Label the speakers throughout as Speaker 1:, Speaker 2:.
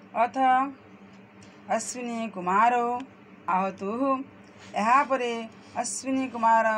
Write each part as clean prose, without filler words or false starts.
Speaker 1: अथ अश्विनी कुमारो आहतुः यापरे अश्विनी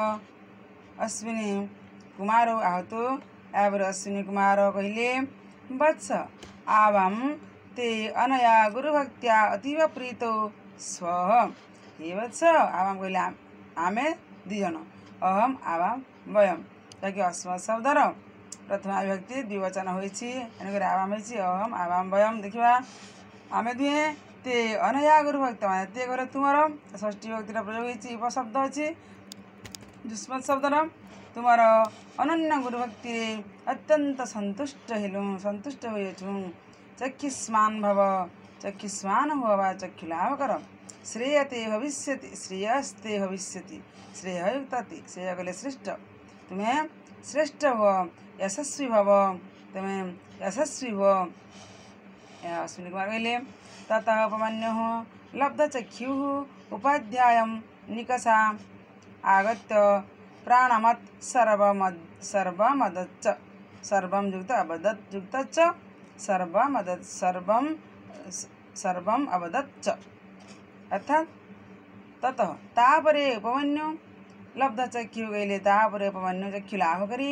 Speaker 1: कुमारो आहतु यापर अश्विनी कुमार कहले वत्स आवाम ते अनया गुरुभक्त्या अतीव प्रीतो स्व। हे वत्स आवाम कहले आमे दिजन अहम आवाम वयम ताकि अस्मत् शब्दर प्रथम विभक्ति द्विवचन होइछि एनकर आवाम होइछि अहम आवाम वयम। देखिबा आमे दुहे ते अनया गुरुभक्त माने ते करे तुमर षष्ठी विभक्तिर प्रयोग होइछि उपशब्द अछि युष्मत् शब्दर तुमर अनन्य गुरुभक्ति अत्यंत संतुष्ट होइछु। चक्षुष्मान भव चक्षुष्मान हुआ वा चक्षु लाभ कर श्रेयते भविष्यति श्रेयस्ते भविष्यति श्रेययुक्तति श्रेय कले श्रेष्ठ तुम्हें श्रेष्ठ हो यशस्वी भव तुम्हें यशस्वी हो। अश्विनी कुमार कहले ततः उपमन्युः लब्धचक्षुः उपाध्यायं निकषा आगत्य प्राणमत् सर्वमदच्च सर्वं युक्त अवदत् युक्तच्च सर्वमदत् सर्वम् अवदच्च अर्थात ततः तापरे उपमन्यु लब्धचक्षु कहले तापरे उपमन्यु चक्षु लाभ करी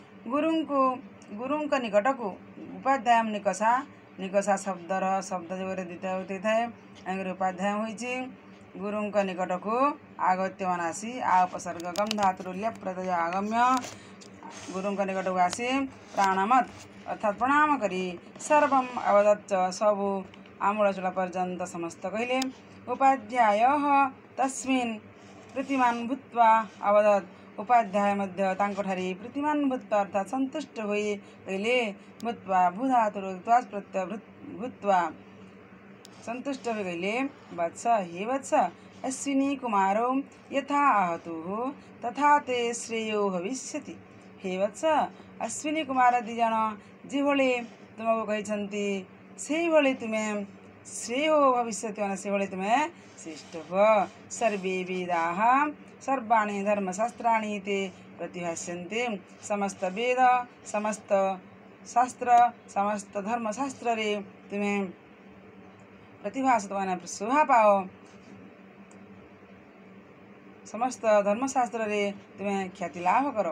Speaker 1: गुरुंक निकटकू उपाध्याय निकषा शब्द जगह द्वितीय होते थाए उपाध्याय होइछि गुरुंक निकटकू आगत्य मनासी आ उपसर्ग गम धातुल्य प्रत्यय आगम्य गुरुंक निकटकू आसी प्राणमत अर्थात प्रणाम करी सर्वम अवदच्च सबु आमूलचूल पर्यंत समस्त कहले उपाध्याय तस्मिन् प्रीतिमान भूत्वा अवदत् उपाध्याय मध्य तांकोठारी प्रीतिमान भूत्वा अर्थात संतुष्ट होई कहले भूत्वा भूधातुर्त्वास् प्रत्यय भूत्वा संतुष्ट हो कहले वत्स हे वत्स अश्विनी कुमारो यथा आहतुः तथा ते श्रेयो भविष्यति। हे वत्स अश्विनी कुमार दिजन जेभଳି तुमको कहते से भली तुम्हें श्रेय भविष्यति माने से भली तुम्हें श्रेष्ठ हो। सर्वे वेदाः सर्वाणि धर्मशास्त्राणि ते प्रतिभाष्यन्ते समस्त वेद समस्त शास्त्र समस्त धर्मशास्त्र रे तुम्हें प्रतिभाषित माने शोभा पाओ समस्त धर्मशास्त्र रे तुम्हें ख्याति लाभ करो।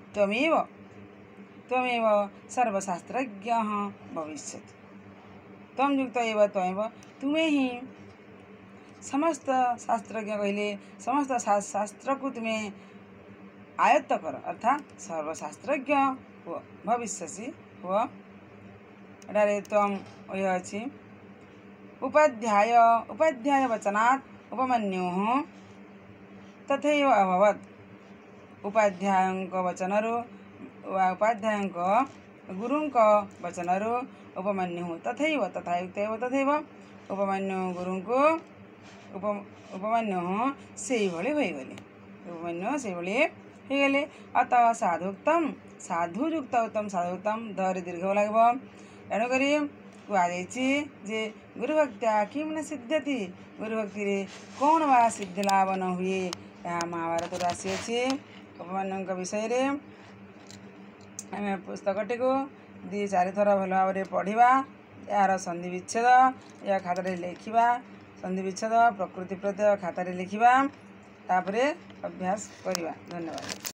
Speaker 1: त्वमेव सर्वशास्त्रज्ञ भविष्यति तम युक्त एव त्वमेव तुम्हें ही समस्त शास्त्रज्ञ कहले समस्त शास्त्र को तुम्हें आयत्त कर अर्थात सर्वशास्त्रज्ञ हो भविष्यसि हो। एटारे तम यह अछि उपाध्याय वचनात् उपमन्युः तथैव अभवत् उपाध्यायंक वचनरु उपाध्यायंक गुरुंक वचनरु उपमन्युः तथैव तथा युक्तैव तथैव उपमन्यु गुरुंको उपमन्युः सेहि भଳି होइगले उपमन्यु सेहि भଳି होइगले। अतः साधुक्तम साधुयुक्त उत्तम साधुक्तम धरे दीर्घ लागबो एणु करी कुआଯାଇଛି जे गुरुभक्त्या किम न सिद्ध्यति गुरुभक्ति रे कौन बा सिद्धि लाभ न हुए यहाँ महाभारत राशि अच्छी उपमन्युଙ୍କ विषय आम पुस्तकटी को 2-4 थर भल भाव पढ़ा यार संधि विच्छेद या खाता लिखा संधि विच्छेद प्रकृति प्रत्यय खाता लिखा तापरे अभ्यास करवा। धन्यवाद।